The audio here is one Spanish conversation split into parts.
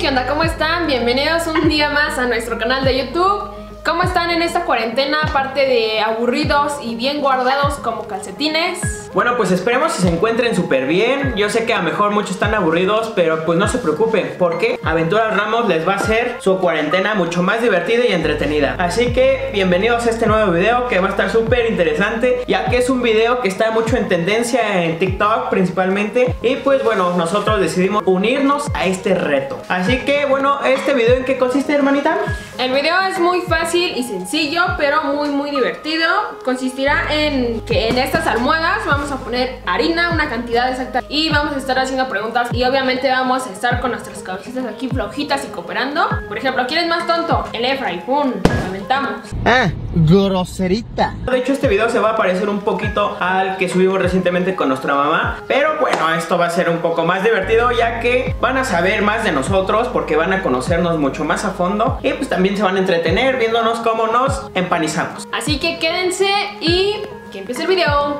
¿qué onda? ¿Cómo están? Bienvenidos un día más a nuestro canal de YouTube. ¿Cómo están en esta cuarentena? Aparte de aburridos y bien guardados como calcetines. Bueno, pues esperemos que se encuentren súper bien. Yo sé que a lo mejor muchos están aburridos, pero pues no se preocupen, porque Aventuras Ramos les va a hacer su cuarentena mucho más divertida y entretenida. Así que bienvenidos a este nuevo video que va a estar súper interesante, ya que es un video que está mucho en tendencia en TikTok principalmente. Y pues bueno, nosotros decidimos unirnos a este reto. Así que bueno, ¿este video en qué consiste, hermanita? El video es muy fácil y sencillo, pero muy divertido. Consistirá en que en estas almohadas vamos a poner harina, una cantidad exacta, y vamos a estar haciendo preguntas. Y obviamente vamos a estar con nuestras cabecitas aquí flojitas y cooperando. Por ejemplo, ¿quién es más tonto? El Efra, y ¡pum! Lo aventamos. Groserita. De hecho, este video se va a parecer un poquito al que subimos recientemente con nuestra mamá, pero bueno, esto va a ser un poco más divertido, ya que van a saber más de nosotros, porque van a conocernos mucho más a fondo, y pues también se van a entretener viéndonos cómo nos empanizamos. Así que quédense y que empiece el video.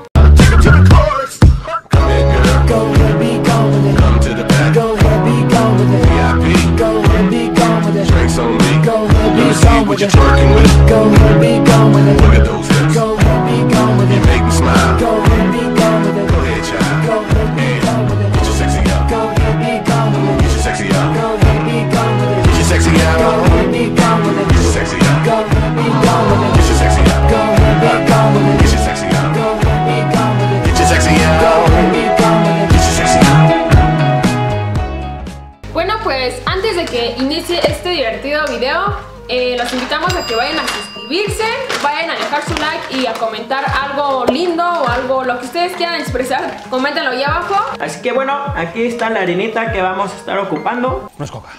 Bueno, pues antes de que inicie este divertido video, los invitamos a que vayan a suscribirse, vayan a dejar su like y a comentar algo lindo o algo, lo que ustedes quieran expresar, coméntenlo ahí abajo. Así que bueno, aquí está la harinita que vamos a estar ocupando. No es coca.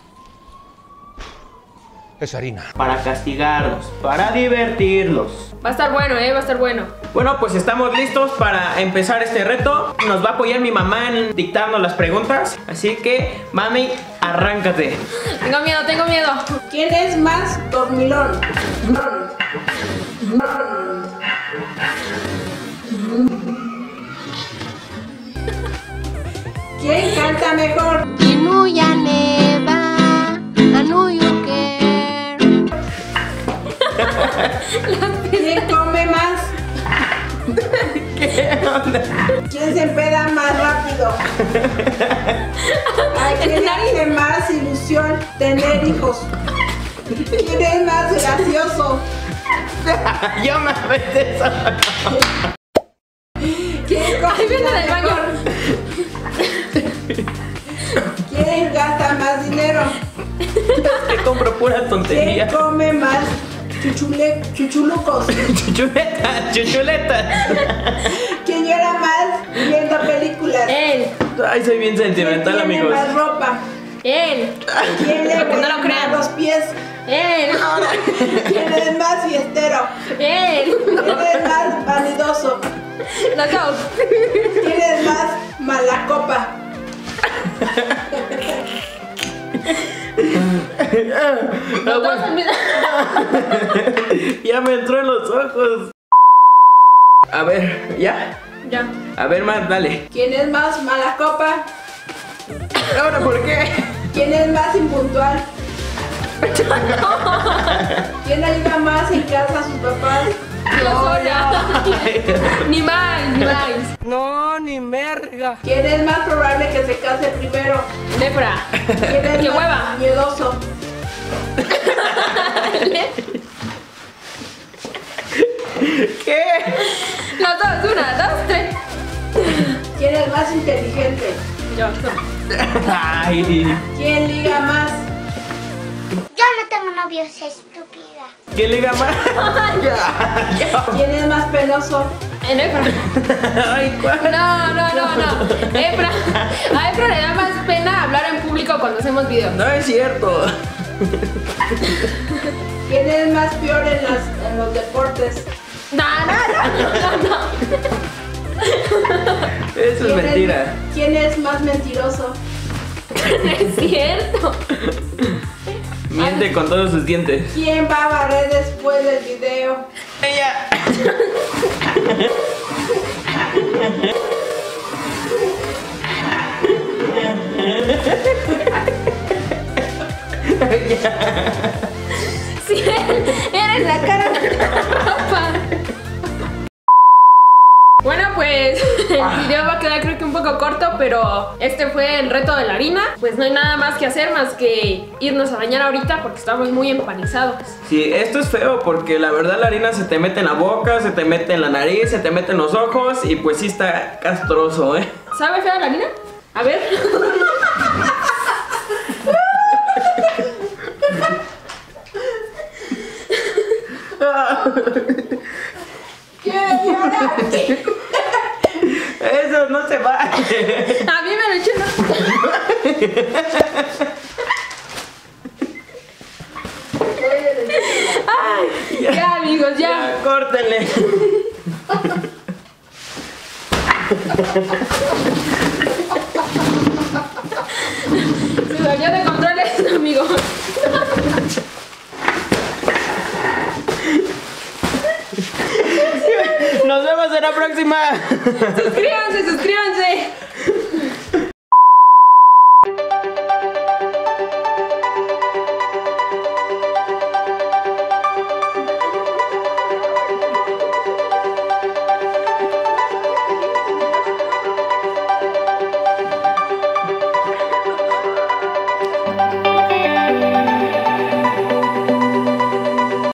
Es harina. Para castigarlos, para divertirlos. Va a estar bueno, va a estar bueno. Bueno, pues estamos listos para empezar este reto. Nos va a apoyar mi mamá en dictarnos las preguntas. Así que, mami, arráncate. Tengo miedo, tengo miedo. ¿Quién es más dormilón? ¿Quién canta mejor? Inuya neva, anuyo que. ¿Quién come más? ¿Qué onda? ¿Quién se empeda más rápido? ¿A quién le hace más ilusión tener hijos? ¿Quién es más gracioso? Yo me aventé eso. ¿Quién Ahí cocina viene del baño. mejor? ¿Quién gasta más dinero? Que compro pura ¿Quién tontería. come más chuchulucos? Chuchuletas. ¿Quién llora más viendo películas? Él, Ay, soy bien sentimental, ¿Quién tiene amigos. más ropa? él, ¿Quién le No lo pega crean. más los pies? él, ¿Quién es más fiestero? él. ¿Quién es más vanidoso? Los dos. ¿Quién es más mala copa? Los dos al mismo- Ya me entró en los ojos. A ver, ¿ya? Ya. A ver, más, dale. ¿Quién es más mala copa? ¿Ahora por qué? ¿Quién es más impuntual? ¿Quién ayuda más en casa a sus papás? Yo sola. Ni más, ni más. No, ni merga. ¿Quién es más probable que se case primero? Lepra. ¿Quién es ¡Qué más hueva! miedoso? ¿Qué? Los dos, una, dos, tres. ¿Quién es más inteligente? Yo. Ay, ¿Quién liga más? Yo no tengo novios, estúpida. ¿quién liga más? ¿Quién es más penoso? En Efra. Ay, ¿cuál? No. Efra. A Efra le da más pena hablar en público cuando hacemos videos. No es cierto. ¿Quién es más peor en los deportes? No. Eso es mentira. ¿Quién es más mentiroso? No es cierto. Miente con todos sus dientes. ¿Quién va a barrer después del video? Ella. Sí, eres la cara de la ropa. Bueno, pues el video va a quedar creo que un poco corto, pero este fue el reto de la harina. Pues no hay nada más que hacer más que irnos a bañar ahorita porque estamos muy empanizados. Sí, esto es feo porque la verdad la harina se te mete en la boca, se te mete en la nariz, se te mete en los ojos y pues sí está castroso, ¿eh? ¿Sabe fea la harina? A ver. ¿Quieres llorar? Eso no se va. A mí me lo eché en Ay, ya amigos, ya. Ya, córtenle. Se salió de control esto, amigos. Nos vemos en la próxima. Suscríbanse.